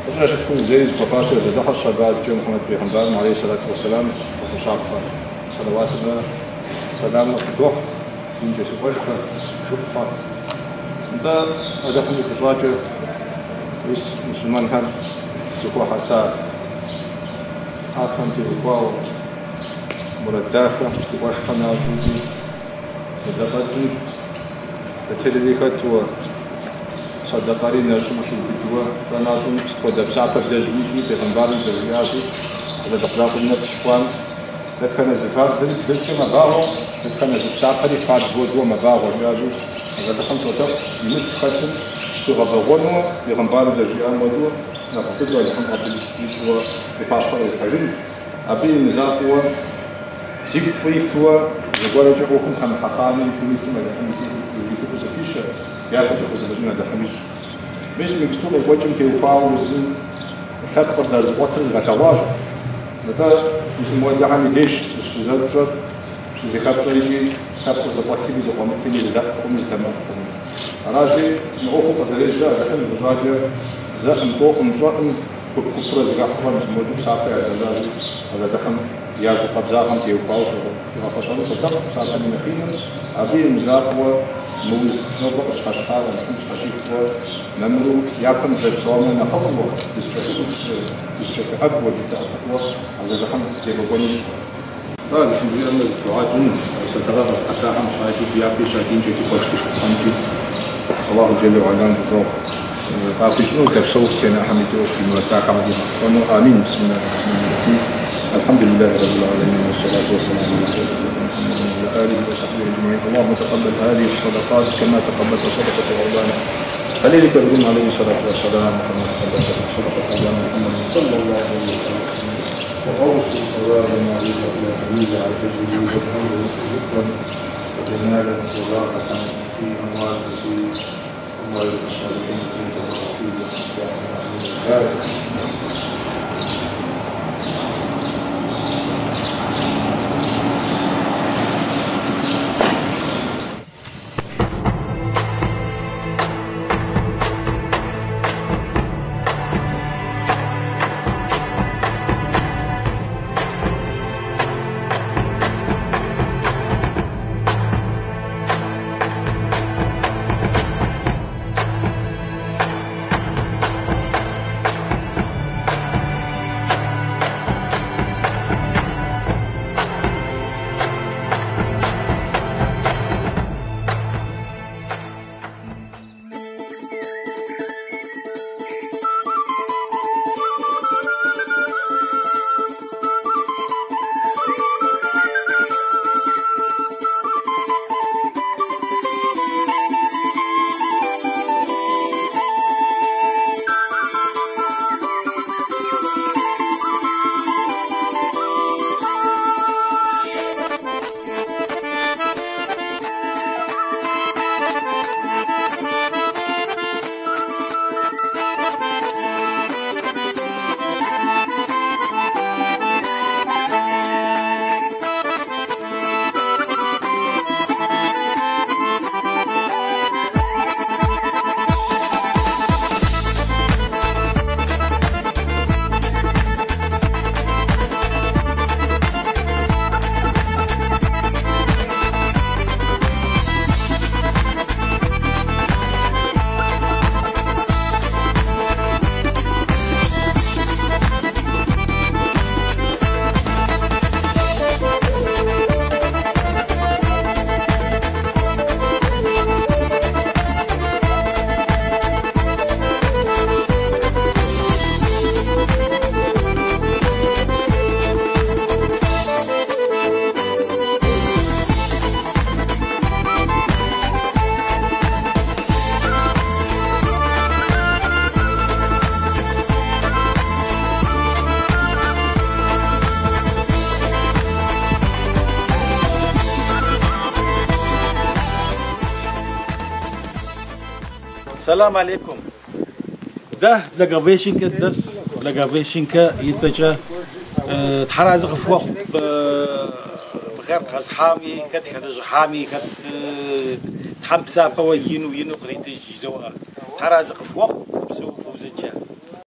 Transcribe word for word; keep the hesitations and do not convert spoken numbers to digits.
وشنا شفتكم زي بفاشة زي دخل شباب جو محمد بيغمبان عليه الصلاة والسلام وشعبها صلواتنا سلام وفتوح من جيش وجهه شوف حال انت أدخل تراجع بس مسلمان هم سكوا حسا أكرم تلقوا مردافة وشحنا جودي صدقتي تتلقيت صدقاري نشوف الفيديو فنازم استفاد بساعة دجوجي بغنبار زوجاتي إذا دخلت النفس شوان لكن الزفاف زين بس ما باعوا لكن الزفاف هذه فاز وجوا ما باعوا ياجو إذا دخلت وتر يمد ختم تغبغونه بغنبار زوجان وجوا نقصد له الحمد لله يسوى بفاشل الحريم أبي نزاقوا سيكت فريقوا يقول جوكم كم حقاني كم كم لكن يكتبوا زكيشة يا أخي جوكم زبدنا دخمش بس مكتوب الوجه في وفاء وزن كتب زازوات الغتواج هذا مش موجه عن ليش مش زوجة مش زكاة شيء كتب زازوات كذي زقوم كذي زدق قوم زدمر راجي نقوم بزريج جا لكن راجي زقم توقم جاءم كبر زكاة حرام مش موجود ساعة هذا هذا دخم يا قبضاهم في وفاء في غفشان صدق ساعة من فيهم أبي مزاقوا موز نوبة أشخاص مش خشيفة نمرو يعقم زي صوامنا نخفض وقت بسشكل بسشكل أقوى بسشكل هذا الحمد لله بقولي لا الحمد لله أن الدعاء جن ستغرس حتى هم شايفين في أبي شايفين جيتي بوشتش خانتي الله جل وعلا بذوق أبي شنو تبصوت كنا حميتو في مرتاح عادي وأنا آمين بسم الله الرحمن الرحيم الحمد لله رب العالمين والصلاة والسلام على محمد وعلى آله وصحبه أجمعين اللهم تقبل هذه الصدقات كما تقبلت صدقة مولانا خليلك الأذن عليه الصلاة والسلام كما تقبلت صدقة مولانا محمد صلى الله عليه وسلم وأوصي صلاتنا عليك يا حبيبي على حجه وجهه ذكرا وجمالا وراحة في أموال في أموال الصالحين في الخير السلام عليكم. ده لقافيشنك دس لقافيشنك يتسجى تحرز غفوخ بغير خاص حامي كت خدج حامي كت تحمسا بوينو ينو قريت الجزوة تحرز غفوخ بسوق فوزتشا